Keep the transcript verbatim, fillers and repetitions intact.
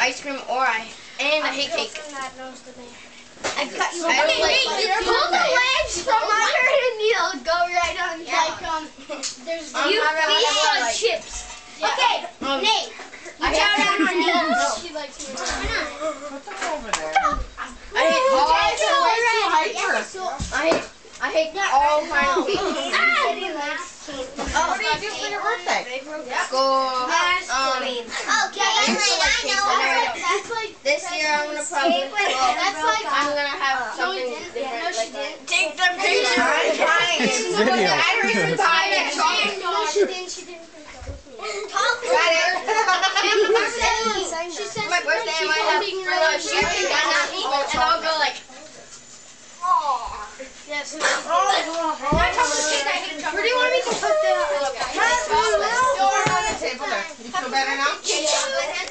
ice cream or I and I hate cake. I cut you. I don't Okay, like Nate, like, pull the legs from under and you'll go right on. Yeah. Like um, there's Um, you I really feast on like- chips. Yeah. Okay, Um, Nate. I You chow hate down on cake. knees. She likes me. Put them over there. I hate all. That's all right. Hyper. I hate I hate all kinds of cake. Oh, what do you do for your birthday? School. Um, Okay, I used to like I cake, know. but I don't. That's like This year I'm gonna probably. Well, that's like I'm gonna have No, something she didn't. different. No, she like didn't. Take the picture. I'm trying. Video. Iris is high and strong. No, she didn't. She didn't. Got it. She said My birthday, I might have uh, shooting and I'll go like. Yes. Where do you want me to put the? Door on the table there. You feel better now?